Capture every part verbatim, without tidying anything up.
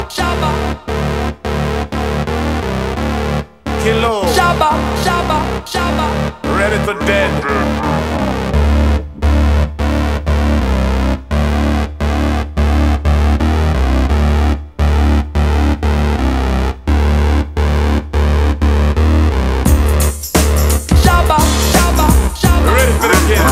Shabba. Kilo. Shabba, shabba, shabba. Ready to dead. Shabba, shabba, shabba. Ready for the kill.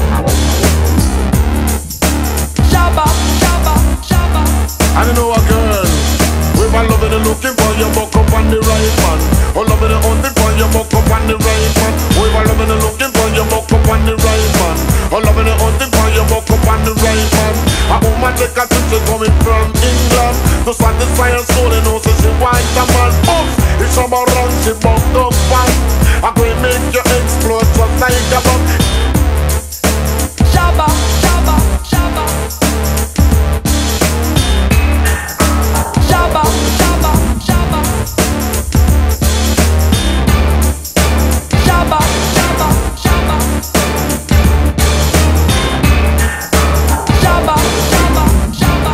Shabba, shabba, shabba. I don't know a girl. We were loving and looking for you, buck up on the right man. Oh, loving and hunting for you, buck up on the right man. We were loving and looking for you, buck up on the right man. Oh, loving and hunting for you, buck up on the right man. A woman take a trip, she coming from England to satisfy her soul, and also she wants a man. Oops, it's about run, she bucked up fast. I'm going to make you explode just like a bomb. Shabba, shabba, shabba. Shabba, shabba, shabba. Shabba, shabba, shabba. Shabba, shabba, shabba.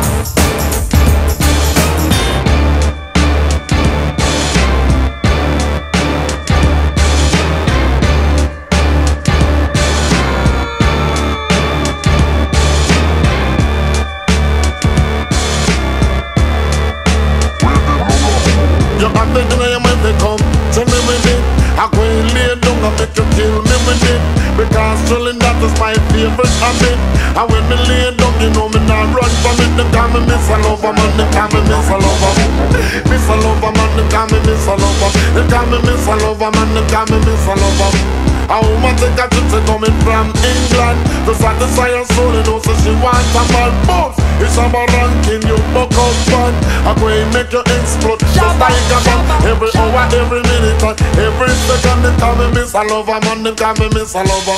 You got the dream when they come to me with it. I go and lay down and make you kill me with it. Because chilling that is my favorite habit. And when me lay down, you know me not run from it. They call me Miss a Lover, man, they call me Miss a Lover. Miss a Lover, man, they call me Miss a Lover. They call me Miss a Lover, man, they call me Miss a Lover. A woman take a trip, she coming from England to satisfy her soul, and also she wants a man. Boss, it's about ranking you buck up fun. I go and make you explode just like a bomb. Every hour, every minute, and every second they call me Miss a Lover, man, they call me Miss a Lover.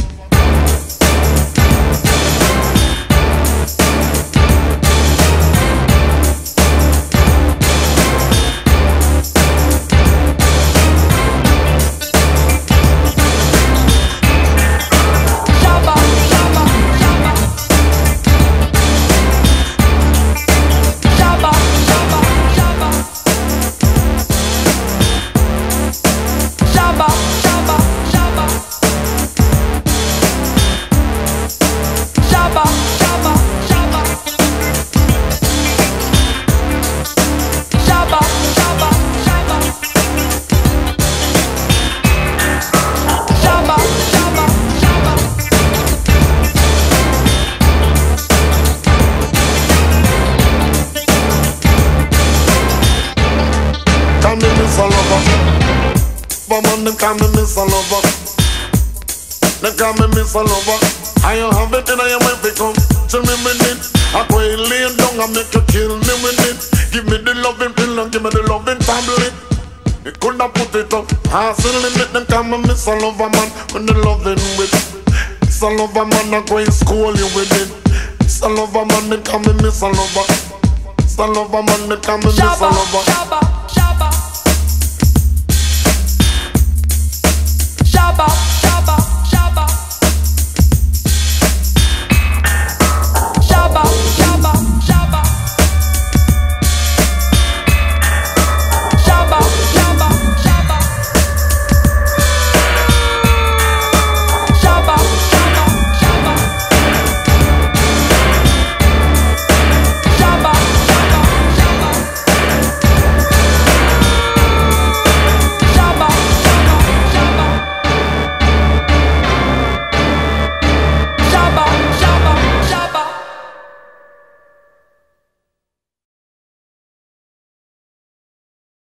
Shabba, shabba, shabba. Shabba, shabba, shabba. Shabba, shabba, shabba. Shabba, shabba, shabba. Shabba, shabba, shabba. Shabba, shabba, shabba. Call me Miss a Lover. But man, they call me Miss a Lover. They call me Miss a Lover. I don't have it in I am if it come to me with it. I go and lay down and make you kill me with it. Give me the loving pill and give me the loving tablet. You coulda put it up, pass the limit. Them call me Miss a Lover, man, when the loving with. Miss a Lover, man, I go and school you with it. Miss a Lover, man, they call me Miss a Lover. Miss a Lover, man, they call me Miss a Shabba, Lover. shabba, shabba. Shabba.